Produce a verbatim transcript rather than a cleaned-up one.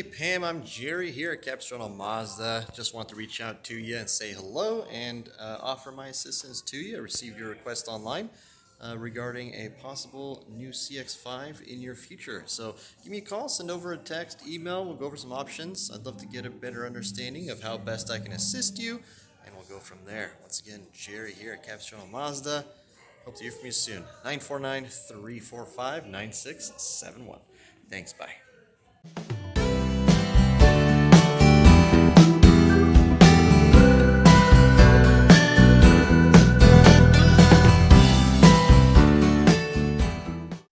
Pam, I'm Jerry here at Capistrano Mazda. Just want to reach out to you and say hello and uh, offer my assistance to you. I received your request online uh, regarding a possible new C X five in your future. So give me a call, send over a text, email, we'll go over some options. I'd love to get a better understanding of how best I can assist you, and we'll go from there. Once again, Jerry here at Capistrano Mazda. Hope to hear from you soon. nine four nine, three four five, nine six seven one. Thanks, bye.